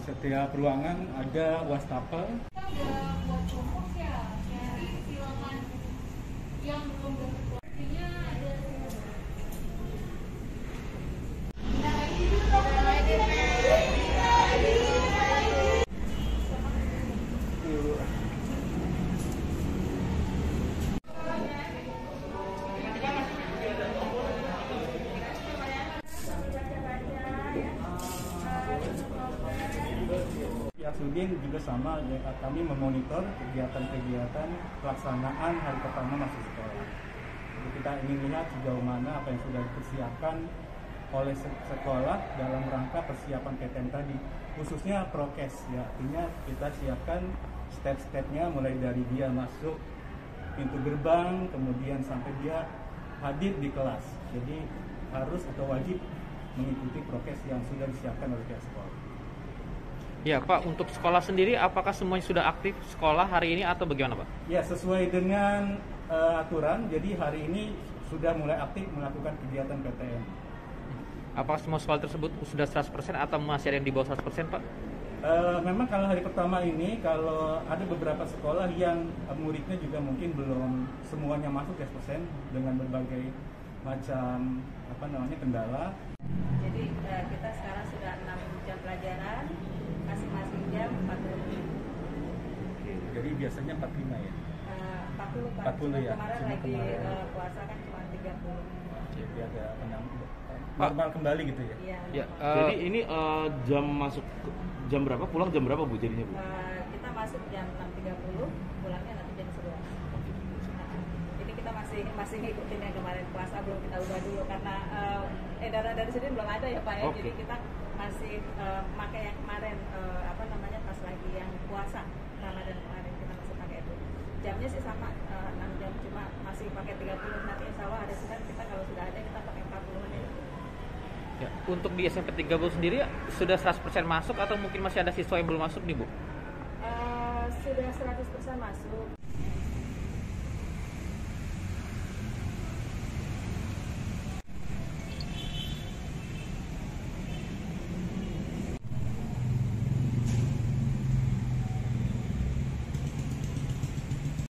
setiap ruangan ada wastafel. Buat homework ya, dari silakan yang belum dapat waktunya ada. Sudin juga sama, ya, kami memonitor kegiatan-kegiatan pelaksanaan hari pertama masuk sekolah. Jadi kita ingin lihat sejauh mana apa yang sudah dipersiapkan oleh sekolah dalam rangka persiapan PTM tadi, khususnya prokes. Ya, artinya kita siapkan step-stepnya mulai dari dia masuk pintu gerbang, kemudian sampai dia hadir di kelas. Jadi harus atau wajib mengikuti prokes yang sudah disiapkan oleh pihak sekolah. Ya Pak, untuk sekolah sendiri apakah semuanya sudah aktif sekolah hari ini atau bagaimana Pak? Ya, sesuai dengan aturan, jadi hari ini sudah mulai aktif melakukan kegiatan PTM. Apakah semua sekolah tersebut sudah 100% atau masih ada yang di bawah 100% Pak? Memang kalau hari pertama ini, kalau ada beberapa sekolah yang muridnya juga mungkin belum semuanya masuk 100% dengan berbagai macam kendala. Jadi kita sekarang sudah 6 jam pelajaran, masing-masing jam 40. Jadi biasanya 45 ya? 40 Pak. 40 ya? Kemarin lagi puasa kan cuma 30. Jadi ada normal kembali gitu ya? Iya. Ya, jadi ini jam masuk jam berapa? Pulang jam berapa Bu jadinya Bu? Kita masuk jam 6.30, pulangnya nanti jam 11. Ini kita masih ngikutin yang kemarin puasa, belum kita ubah dulu karena edaran dari sini belum ada ya Pak ya. Okay. Jadi kita masih pakai yang kemarin pas lagi yang puasa Ramadan kemarin kita masih pakai itu. Jamnya sih sama 6 jam, cuma masih pakai 30. Nanti insya Allah hari Senin kita kalau sudah ada kita pakai 40 menit. Ya, untuk di SMP 30 sendiri sudah 100% masuk atau mungkin masih ada siswa yang belum masuk nih Bu? Sudah 100% masuk.